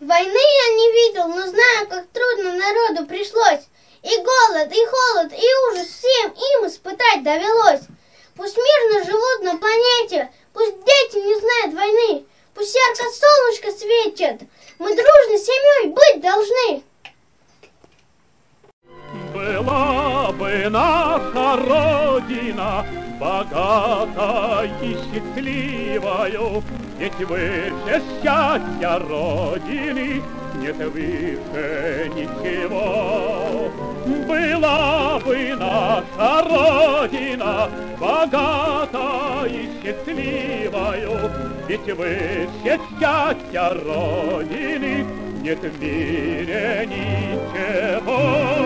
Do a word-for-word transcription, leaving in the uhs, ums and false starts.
Войны я не видел, но знаю, как трудно народу пришлось. И голод, и холод, и ужас всем им испытать довелось. Пусть мирно живут на планете, пусть дети не знают войны, пусть ярко солнышко светит, мы дружной семьей быть должны. Была бы наша Родина богатой и счастливою, ведь выше счастья Родины нет выше ничего. Была бы наша Родина богатой и счастливою, ведь выше счастья Родины нет в мире ничего.